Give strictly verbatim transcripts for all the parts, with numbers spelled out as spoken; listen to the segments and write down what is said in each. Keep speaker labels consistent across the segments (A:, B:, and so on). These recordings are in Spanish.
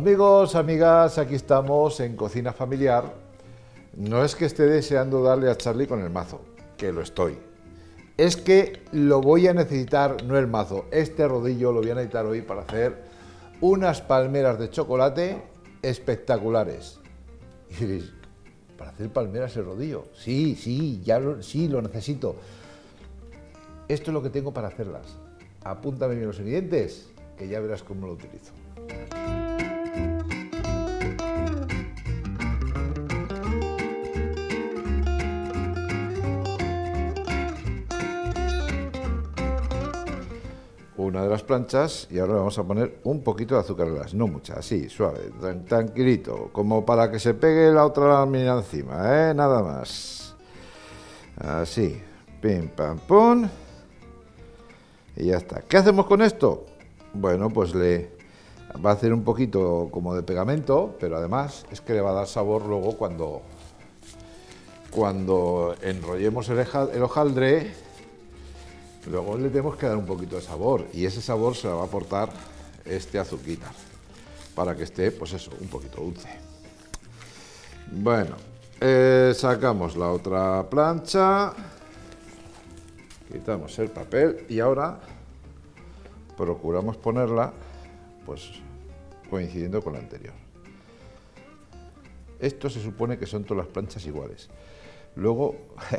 A: Amigos, amigas, aquí estamos en Cocina Familiar. No es que esté deseando darle a Charlie con el mazo, que lo estoy. Es que lo voy a necesitar, no el mazo, este rodillo lo voy a necesitar hoy para hacer unas palmeras de chocolate espectaculares. Y diréis, ¿para hacer palmeras el rodillo? Sí, sí, ya lo, sí, lo necesito. Esto es lo que tengo para hacerlas. Apúntame bien los ingredientes, que ya verás cómo lo utilizo. Una de las planchas y ahora vamos a poner un poquito de azúcar glass, no mucha, así, suave, tran tranquilito, como para que se pegue la otra lámina encima, ¿eh? Nada más. Así, pim, pam, pum. Y ya está. ¿Qué hacemos con esto? Bueno, pues le va a hacer un poquito como de pegamento, pero además es que le va a dar sabor luego cuando, cuando enrollemos el, el hojaldre. Luego le tenemos que dar un poquito de sabor y ese sabor se lo va a aportar este azuquita para que esté, pues eso, un poquito dulce. Bueno, eh, sacamos la otra plancha, quitamos el papel y ahora procuramos ponerla pues coincidiendo con la anterior. Esto se supone que son todas las planchas iguales. Luego...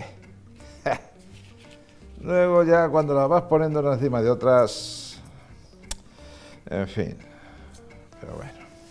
A: Luego ya cuando las vas poniendo una encima de otras, en fin, pero bueno.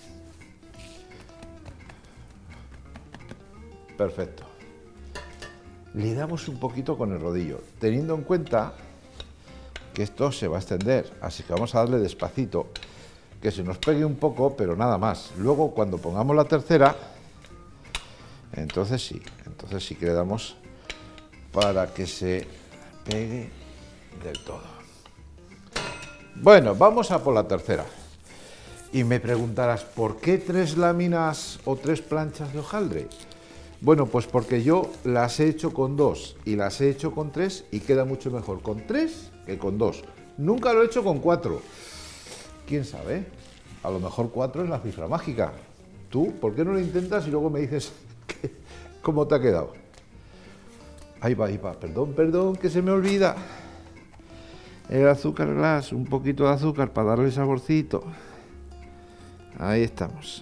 A: Perfecto. Le damos un poquito con el rodillo, teniendo en cuenta que esto se va a extender, así que vamos a darle despacito, que se nos pegue un poco, pero nada más. Luego cuando pongamos la tercera, entonces sí, entonces sí que le damos para que se pegue del todo. Bueno, vamos a por la tercera. Y me preguntarás, ¿por qué tres láminas o tres planchas de hojaldre? Bueno, pues porque yo las he hecho con dos y las he hecho con tres y queda mucho mejor con tres que con dos. Nunca lo he hecho con cuatro. ¿Quién sabe? A lo mejor cuatro es la cifra mágica. ¿Tú por qué no lo intentas y luego me dices cómo te ha quedado? Ahí va, ahí va, perdón, perdón, que se me olvida. El azúcar glass, un poquito de azúcar para darle saborcito. Ahí estamos.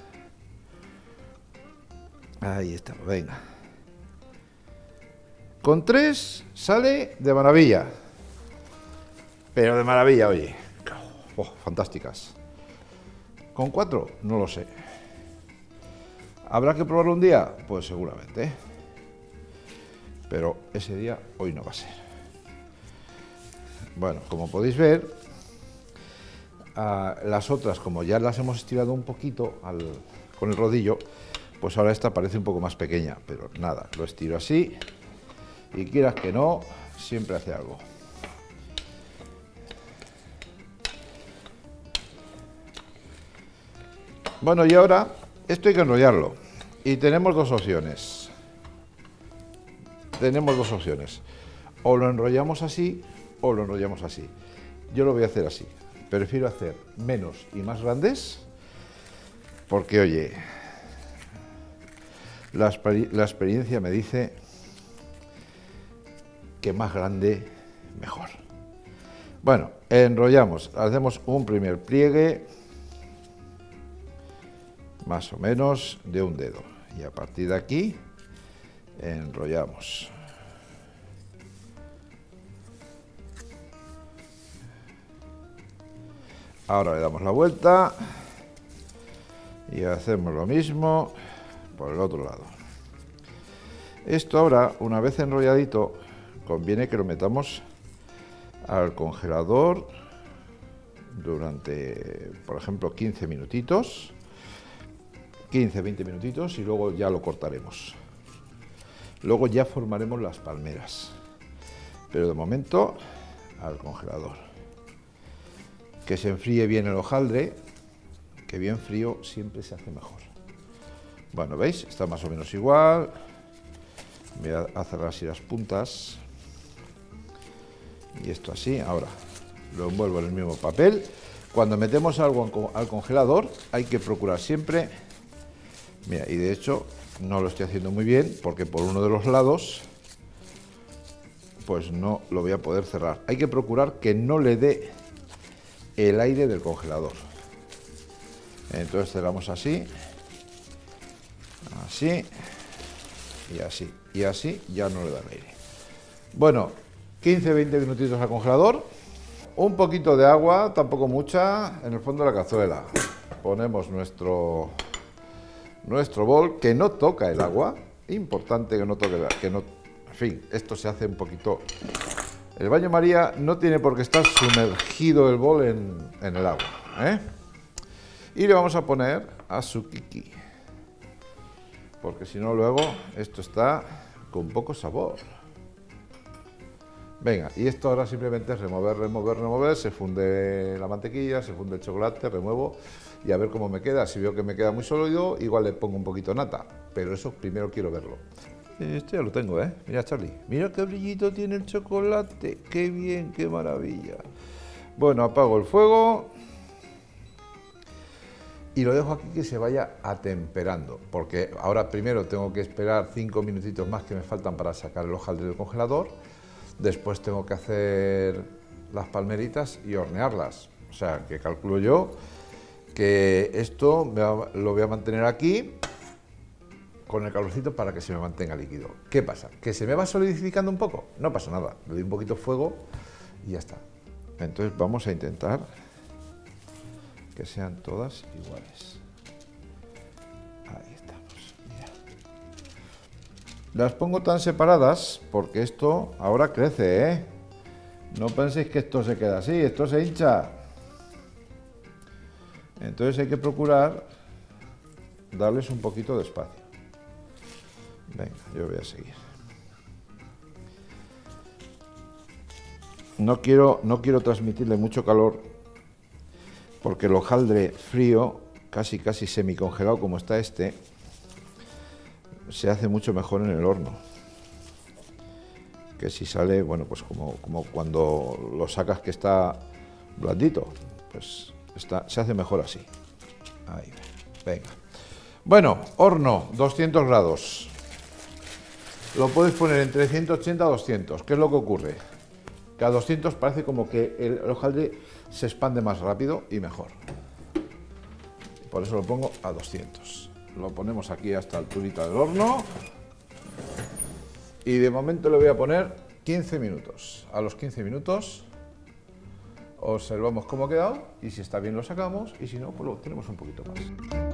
A: Ahí estamos, venga. Con tres sale de maravilla. Pero de maravilla, oye. Oh, fantásticas. Con cuatro, no lo sé. ¿Habrá que probarlo un día? Pues seguramente, ¿eh? Pero ese día hoy no va a ser. Bueno, como podéis ver, uh, las otras, como ya las hemos estirado un poquito al, con el rodillo, pues ahora esta parece un poco más pequeña, pero nada, lo estiro así y quieras que no, siempre hace algo. Bueno, y ahora esto hay que enrollarlo y tenemos dos opciones. Tenemos dos opciones, o lo enrollamos así o lo enrollamos así. Yo lo voy a hacer así, prefiero hacer menos y más grandes porque, oye, la, la experiencia me dice que más grande mejor. Bueno, enrollamos, hacemos un primer pliegue más o menos de un dedo y a partir de aquí enrollamos. Ahora le damos la vuelta y hacemos lo mismo por el otro lado. Esto ahora, una vez enrolladito, conviene que lo metamos al congelador durante, por ejemplo, quince minutitos, quince a veinte minutitos y luego ya lo cortaremos. Luego ya formaremos las palmeras, pero de momento al congelador. Que se enfríe bien el hojaldre, que bien frío siempre se hace mejor. Bueno, ¿veis? Está más o menos igual. Voy a cerrar así las puntas. Y esto así. Ahora lo envuelvo en el mismo papel. cuando metemos algo al congelador hay que procurar siempre, mira, y de hecho no lo estoy haciendo muy bien porque por uno de los lados pues no lo voy a poder cerrar. Hay que procurar que no le dé el aire del congelador. Entonces cerramos así, así y así, y así ya no le da el aire. Bueno, quince a veinte minutitos al congelador. Un poquito de agua, tampoco mucha, en el fondo de la cazuela. Ponemos nuestro, nuestro bol, que no toca el agua. Importante que no toque el agua, que no, en fin, esto se hace un poquito... El baño María no tiene por qué estar sumergido el bol en, en el agua, ¿eh? Y le vamos a poner azuquiqui, porque si no luego esto está con poco sabor. Venga, y esto ahora simplemente es remover, remover, remover, se funde la mantequilla, se funde el chocolate, remuevo y a ver cómo me queda. Si veo que me queda muy sólido, igual le pongo un poquito de nata, pero eso primero quiero verlo. Este ya lo tengo, ¿eh? Mira, Charlie, mira qué brillito tiene el chocolate, qué bien, qué maravilla. Bueno, apago el fuego y lo dejo aquí que se vaya atemperando, porque ahora primero tengo que esperar cinco minutitos más que me faltan para sacar el hojaldre del congelador. Después tengo que hacer las palmeritas y hornearlas. O sea, que calculo yo que esto me va, lo voy a mantener aquí con el calorcito para que se me mantenga líquido. ¿Qué pasa? ¿Que se me va solidificando un poco? No pasa nada. Le doy un poquito de fuego y ya está. Entonces vamos a intentar que sean todas iguales. Ahí estamos. Mira. Las pongo tan separadas porque esto ahora crece, ¿eh? No penséis que esto se queda así, esto se hincha. Entonces hay que procurar darles un poquito de espacio. Venga, yo voy a seguir. No quiero, no quiero transmitirle mucho calor porque el hojaldre frío, casi casi semicongelado como está este, se hace mucho mejor en el horno que si sale, bueno, pues como, como cuando lo sacas que está blandito, pues está, se hace mejor así. Ahí, venga. Bueno, horno, doscientos grados. Lo puedes poner entre ciento ochenta a doscientos. ¿Qué es lo que ocurre? Que a doscientos parece como que el hojaldre se expande más rápido y mejor. Por eso lo pongo a doscientos. Lo ponemos aquí hasta la alturita del horno. Y de momento le voy a poner quince minutos. A los quince minutos observamos cómo ha quedado y si está bien lo sacamos y si no, pues lo tenemos un poquito más.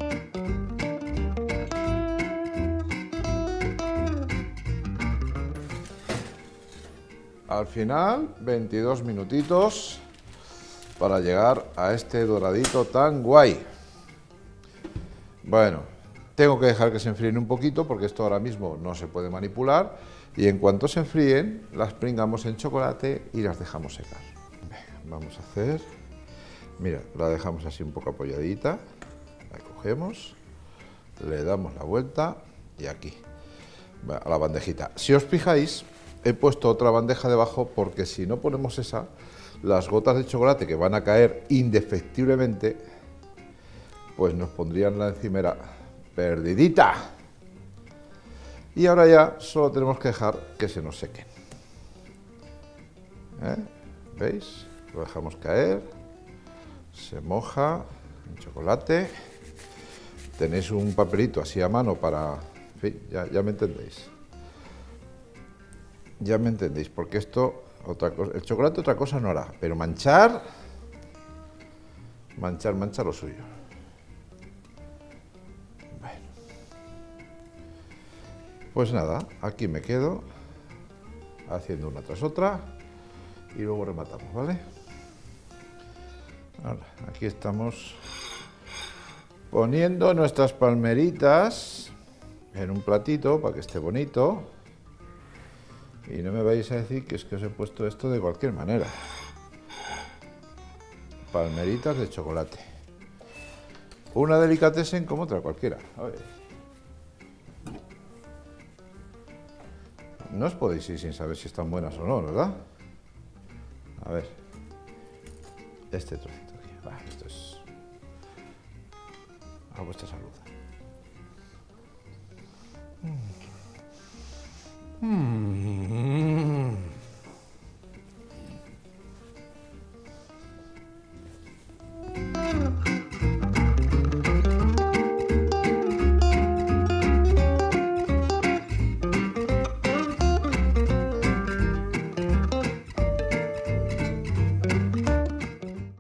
A: Al final, veintidós minutitos para llegar a este doradito tan guay. Bueno, tengo que dejar que se enfríen un poquito porque esto ahora mismo no se puede manipular y en cuanto se enfríen las pringamos en chocolate y las dejamos secar. Venga, vamos a hacer, mira, la dejamos así un poco apoyadita, la cogemos, le damos la vuelta y aquí, a la bandejita. Si os fijáis, he puesto otra bandeja debajo porque si no ponemos esa, las gotas de chocolate que van a caer indefectiblemente, pues nos pondrían la encimera perdidita. Y ahora ya solo tenemos que dejar que se nos sequen. ¿Eh? ¿Veis? Lo dejamos caer, se moja en chocolate. Tenéis un papelito así a mano para... En fin, ya, ya me entendéis. Ya me entendéis, porque esto, otra cosa, el chocolate otra cosa no hará, pero manchar, manchar, manchar lo suyo. Bueno. Pues nada, aquí me quedo, haciendo una tras otra, y luego rematamos, ¿vale? Ahora, aquí estamos poniendo nuestras palmeritas en un platito para que esté bonito. Y no me vais a decir que es que os he puesto esto de cualquier manera. Palmeritas de chocolate. Una delicatessen como otra cualquiera. A ver. No os podéis ir sin saber si están buenas o no, ¿verdad? A ver. Este trocito aquí. Va, A vuestra salud. Mm. Mm.